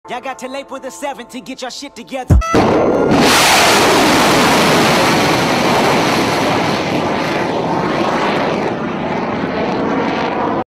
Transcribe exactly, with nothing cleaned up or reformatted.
Y'all got till April the seventh to get your shit together.